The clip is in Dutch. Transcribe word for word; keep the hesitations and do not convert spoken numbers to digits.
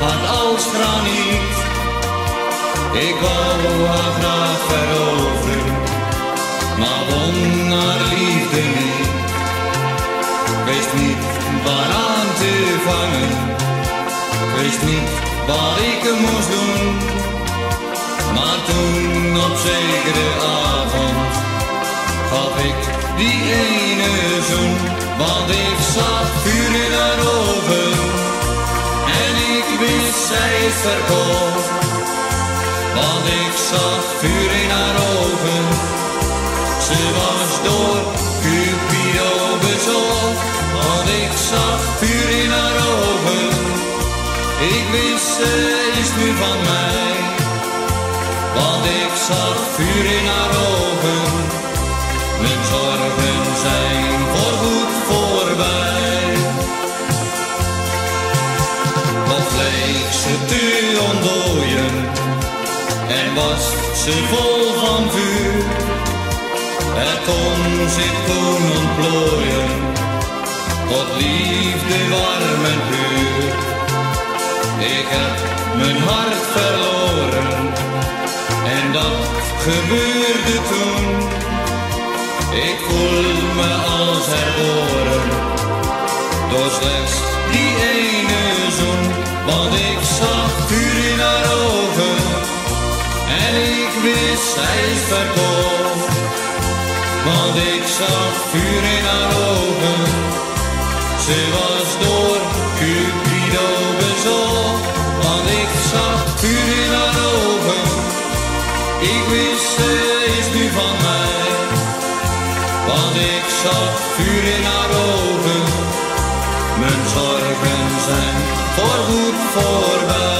hard als graniet. Ik wou haar graag veroveren, maar won haar liefde niet. Wist niet waaraan te vangen, wist niet wat ik moest doen. Maar toen op zekere avond gaf ik die ene zoen. Want ik zag vuur in haar ogen en ik wist zij is verkocht. Want ik zag vuur in haar ogen, ze was door Cupido bezocht. Want ik zag vuur in haar ogen, ik wist ze is nu van mij. Want ik zag vuur in haar ogen, mijn zorgen zijn voorgoed voorbij. Nog leek ze te ontdooien en was ze vol van vuur. Er kon zich toen ontplooien tot liefde warm en puur. Ik heb mijn hart verloren en dat gebeurde toen. Ik voel me als herboren door slechts die ene zoen. Want ik zag vuur in haar ogen en ik wist zij is verkocht. Want ik zag vuur in haar ogen, ze was door Cupido bezocht. Want ik zag vuur in haar ogen, ik wist ze is nu van mij. Want ik zag vuur in haar ogen, mijn zorgen zijn voorgoed voorbij.